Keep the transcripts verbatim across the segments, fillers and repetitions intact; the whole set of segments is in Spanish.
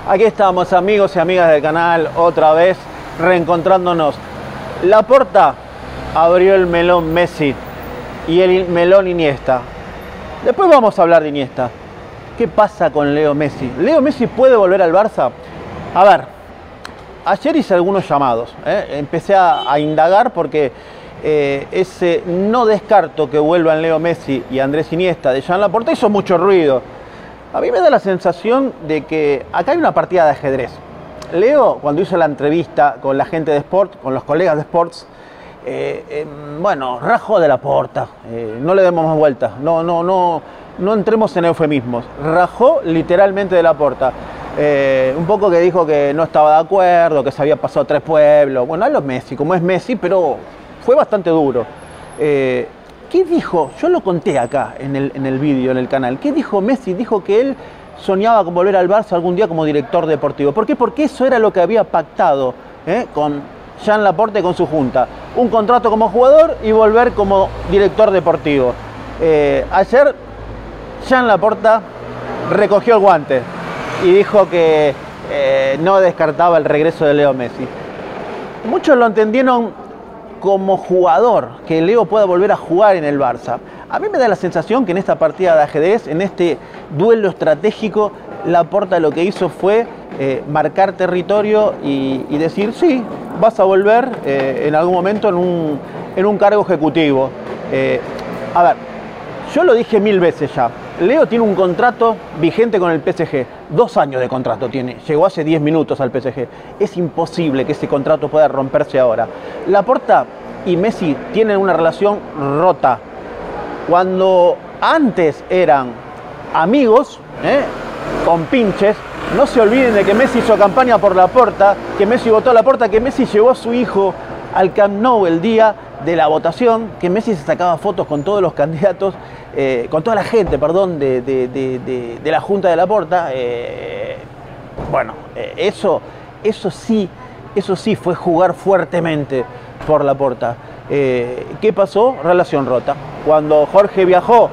Aquí estamos, amigos y amigas del canal, otra vez reencontrándonos. Laporta abrió el melón Messi y el melón Iniesta. Después vamos a hablar de Iniesta. ¿Qué pasa con Leo Messi? ¿Leo Messi puede volver al Barça? A ver, ayer hice algunos llamados, ¿eh? Empecé a, a indagar porque eh, ese no descarto que vuelvan Leo Messi y Andrés Iniesta de Joan Laporta hizo mucho ruido. A mí me da la sensación de que acá hay una partida de ajedrez. Leo, cuando hizo la entrevista con la gente de Sport, con los colegas de Sports, eh, eh, bueno, rajó de Laporta, eh, no le demos más vueltas, no, no, no, no entremos en eufemismos, rajó literalmente de Laporta. Eh, un poco que dijo que no estaba de acuerdo, que se había pasado tres pueblos, bueno, a los Messi, como es Messi, pero fue bastante duro. Eh, ¿Qué dijo? Yo lo conté acá en el, en el vídeo, en el canal. ¿Qué dijo Messi? Dijo que él soñaba con volver al Barça algún día como director deportivo. ¿Por qué? Porque eso era lo que había pactado ¿eh? con Joan Laporta y con su junta. Un contrato como jugador y volver como director deportivo. Eh, ayer Joan Laporta recogió el guante y dijo que eh, no descartaba el regreso de Leo Messi. Muchos lo entendieron como jugador, que Leo pueda volver a jugar en el Barça. A mí me da la sensación que en esta partida de ajedrez, en este duelo estratégico, Laporta lo que hizo fue eh, marcar territorio y, y decir, sí, vas a volver eh, en algún momento en un, en un cargo ejecutivo. Eh, a ver, yo lo dije mil veces ya, Leo tiene un contrato vigente con el P S G, dos años de contrato tiene, llegó hace diez minutos al P S G, es imposible que ese contrato pueda romperse ahora. Laporta y Messi tienen una relación rota. Cuando antes eran amigos, ¿eh? con pinches, no se olviden de que Messi hizo campaña por Laporta, que Messi votó a Laporta, que Messi llevó a su hijo al Camp Nou el día de la votación, que Messi se sacaba fotos con todos los candidatos, eh, con toda la gente, perdón, de, de, de, de, de la Junta de Laporta. Eh, bueno, eh, eso, eso sí, eso sí fue jugar fuertemente por Laporta. Eh, ¿Qué pasó? Relación rota. Cuando Jorge viajó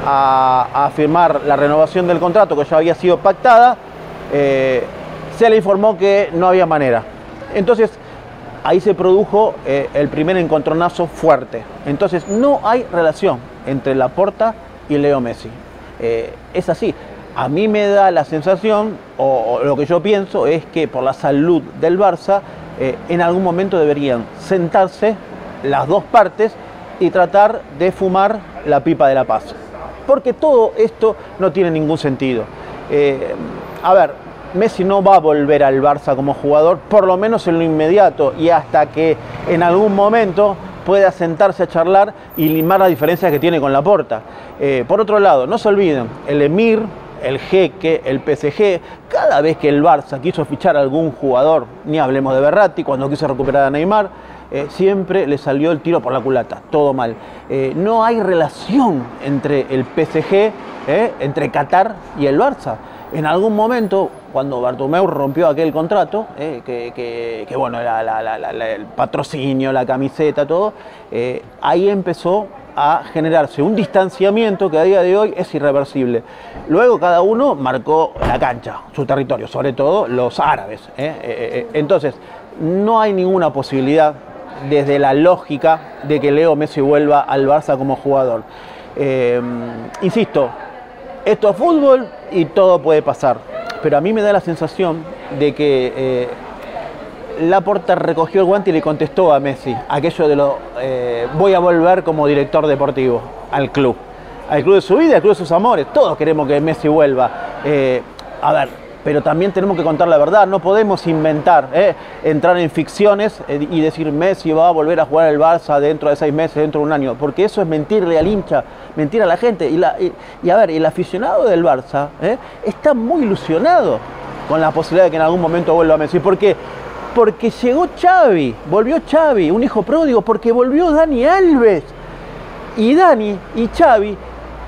a, a firmar la renovación del contrato que ya había sido pactada, eh, se le informó que no había manera. Entonces, ahí se produjo eh, el primer encontronazo fuerte. Entonces, no hay relación entre Laporta y Leo Messi. Eh, es así. A mí me da la sensación, o, o lo que yo pienso, es que por la salud del Barça, eh, en algún momento deberían sentarse las dos partes y tratar de fumar la pipa de la paz. Porque todo esto no tiene ningún sentido. Eh, a ver, Messi no va a volver al Barça como jugador, por lo menos en lo inmediato, y hasta que en algún momento pueda sentarse a charlar y limar las diferencias que tiene con Laporta. Eh, por otro lado, no se olviden, el Emir, el Jeque, el P S G, cada vez que el Barça quiso fichar a algún jugador, ni hablemos de Verratti, cuando quiso recuperar a Neymar, eh, siempre le salió el tiro por la culata, todo mal. Eh, no hay relación entre el P S G, eh, entre Qatar y el Barça. En algún momento, cuando Bartomeu rompió aquel contrato, eh, que, que, que bueno, la, la, la, la, el patrocinio, la camiseta, todo, eh, ahí empezó a generarse un distanciamiento que a día de hoy es irreversible. Luego cada uno marcó la cancha, su territorio, sobre todo los árabes. ¿eh? Eh, entonces, no hay ninguna posibilidad desde la lógica de que Leo Messi vuelva al Barça como jugador. Eh, insisto, esto es fútbol y todo puede pasar, pero a mí me da la sensación de que eh, Laporta recogió el guante y le contestó a Messi aquello de lo eh, voy a volver como director deportivo al club, al club de su vida, al club de sus amores. Todos queremos que Messi vuelva. Eh, a ver, pero también tenemos que contar la verdad, no podemos inventar, eh, entrar en ficciones eh, y decir Messi va a volver a jugar al Barça dentro de seis meses, dentro de un año, porque eso es mentirle al hincha, mentir a la gente. Y, la, y, y a ver, el aficionado del Barça eh, está muy ilusionado con la posibilidad de que en algún momento vuelva Messi. ¿Por qué? Porque llegó Xavi, volvió Xavi, un hijo pródigo, porque volvió Dani Alves. Y Dani y Xavi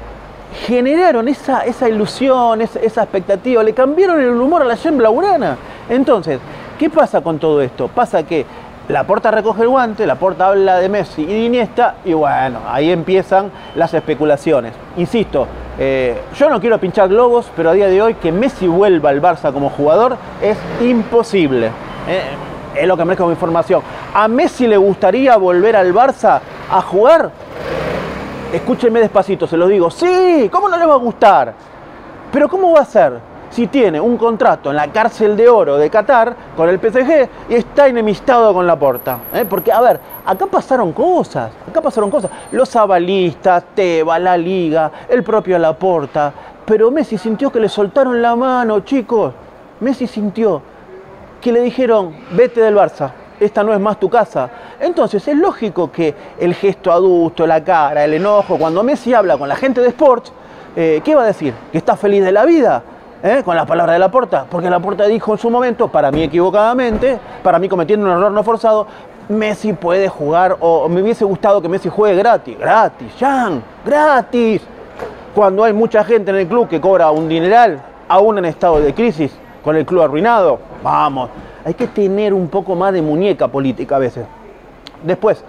generaron esa, esa ilusión, esa, esa expectativa, le cambiaron el humor a la Gent blaugrana. Entonces, ¿qué pasa con todo esto? Pasa que Laporta recoge el guante, Laporta habla de Messi y de Iniesta, y bueno, ahí empiezan las especulaciones. Insisto, Eh, yo no quiero pinchar globos, pero a día de hoy que Messi vuelva al Barça como jugador es imposible. Eh, es lo que me como información. ¿A Messi le gustaría volver al Barça a jugar? Escúchenme despacito, se los digo. Sí, ¿cómo no le va a gustar? Pero ¿cómo va a ser si tiene un contrato en la cárcel de oro de Qatar con el P S G y está enemistado con Laporta? ¿Eh? Porque, a ver, acá pasaron cosas, acá pasaron cosas. Los avalistas, Tebas, la Liga, el propio Laporta. Pero Messi sintió que le soltaron la mano, chicos. Messi sintió que le dijeron, vete del Barça, esta no es más tu casa. Entonces es lógico que el gesto adusto, la cara, el enojo, cuando Messi habla con la gente de Sports, eh, ¿qué va a decir? ¿Que está feliz de la vida? ¿Eh? Con las palabras de Laporta, porque Laporta dijo en su momento, para mí equivocadamente, para mí cometiendo un error no forzado, Messi puede jugar, o me hubiese gustado que Messi juegue gratis. Gratis, Jan, gratis. Cuando hay mucha gente en el club que cobra un dineral, aún en estado de crisis, con el club arruinado, vamos, hay que tener un poco más de muñeca política a veces. Después,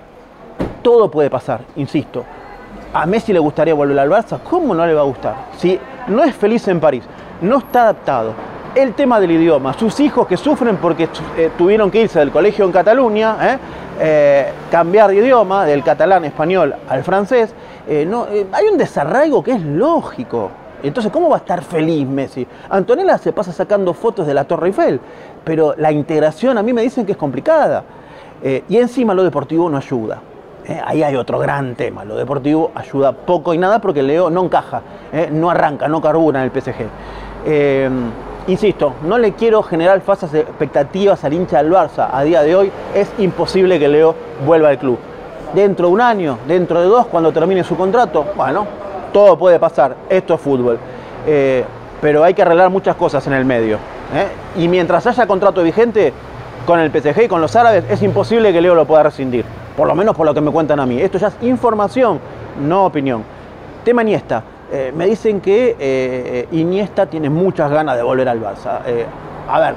todo puede pasar, insisto. ¿A Messi le gustaría volver al Barça? ¿Cómo no le va a gustar? Si no es feliz en París, no está adaptado. El tema del idioma, sus hijos que sufren porque eh, tuvieron que irse del colegio en Cataluña, ¿eh? Eh, cambiar de idioma, del catalán español al francés, eh, no, eh, hay un desarraigo que es lógico. Entonces, ¿cómo va a estar feliz Messi? Antonella se pasa sacando fotos de la Torre Eiffel, pero la integración a mí me dicen que es complicada. Eh, y encima lo deportivo no ayuda. Eh, ahí hay otro gran tema. Lo deportivo ayuda poco y nada porque Leo no encaja, eh, no arranca, no carbura en el P S G. Eh, insisto, no le quiero generar falsas expectativas al hincha del Barça. A día de hoy es imposible que Leo vuelva al club. Dentro de un año, dentro de dos, cuando termine su contrato, bueno, todo puede pasar. Esto es fútbol. Eh, pero hay que arreglar muchas cosas en el medio. Eh, y mientras haya contrato vigente con el P S G y con los árabes, es imposible que Leo lo pueda rescindir. Por lo menos por lo que me cuentan a mí. Esto ya es información, no opinión. Tema Iniesta. Eh, me dicen que eh, Iniesta tiene muchas ganas de volver al Barça. Eh, a ver,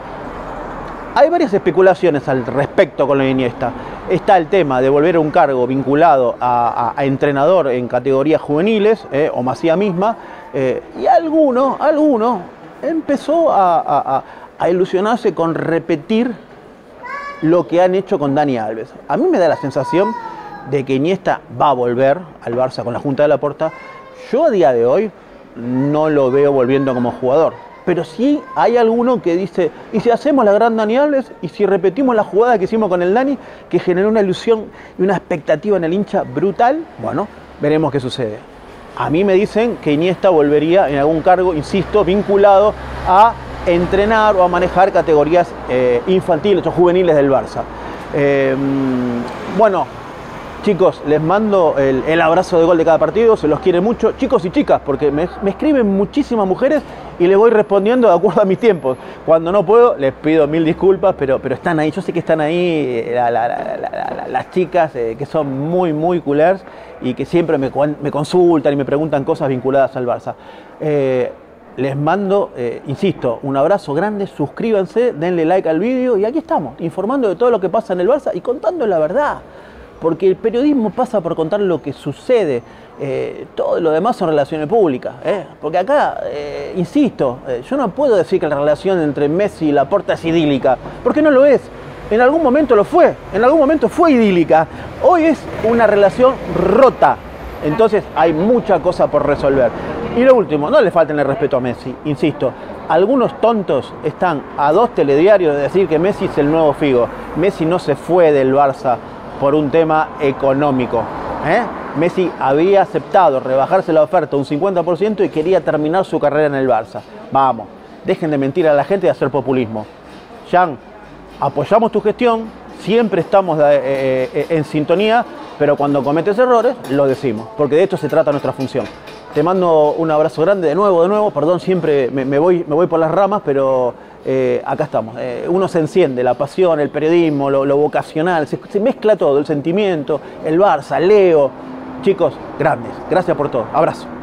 hay varias especulaciones al respecto con lo de Iniesta. Está el tema de volver a un cargo vinculado a, a, a entrenador en categorías juveniles, eh, o Masía misma, eh, y alguno, alguno empezó a, a, a ilusionarse con repetir lo que han hecho con Dani Alves. A mí me da la sensación de que Iniesta va a volver al Barça con la Junta de Laporta. Yo a día de hoy no lo veo volviendo como jugador. Pero sí hay alguno que dice, ¿y si hacemos la gran Dani Alves? ¿Y si repetimos la jugada que hicimos con el Dani, que generó una ilusión y una expectativa en el hincha brutal? Bueno, veremos qué sucede. A mí me dicen que Iniesta volvería en algún cargo, insisto, vinculado a entrenar o a manejar categorías eh, infantiles o juveniles del Barça. Eh, bueno, chicos, les mando el, el abrazo de gol de cada partido, se los quiere mucho, chicos y chicas, porque me, me escriben muchísimas mujeres y les voy respondiendo de acuerdo a mis tiempos. Cuando no puedo, les pido mil disculpas, pero, pero están ahí, yo sé que están ahí la, la, la, la, la, las chicas eh, que son muy, muy culers y que siempre me, me consultan y me preguntan cosas vinculadas al Barça. Eh, Les mando, eh, insisto, un abrazo grande, suscríbanse, denle like al vídeo y aquí estamos, informando de todo lo que pasa en el Barça y contando la verdad. Porque el periodismo pasa por contar lo que sucede, eh, todo lo demás son relaciones públicas. Eh. Porque acá, eh, insisto, eh, yo no puedo decir que la relación entre Messi y Laporta es idílica, porque no lo es. En algún momento lo fue, en algún momento fue idílica. Hoy es una relación rota, entonces hay mucha cosa por resolver. Y lo último, no le falten el respeto a Messi, insisto, algunos tontos están a dos telediarios de decir que Messi es el nuevo Figo. Messi no se fue del Barça por un tema económico. ¿eh? Messi había aceptado rebajarse la oferta un cincuenta por ciento y quería terminar su carrera en el Barça. Vamos, dejen de mentir a la gente y hacer populismo. Jan, apoyamos tu gestión, siempre estamos de, eh, eh, en sintonía, pero cuando cometes errores, lo decimos, porque de esto se trata nuestra función. Te mando un abrazo grande de nuevo, de nuevo. Perdón, siempre me, me, voy, me voy por las ramas, pero eh, acá estamos. Eh, uno se enciende, la pasión, el periodismo, lo, lo vocacional, se, se mezcla todo, el sentimiento, el Barça, Leo. Chicos, grandes. Gracias por todo. Abrazo.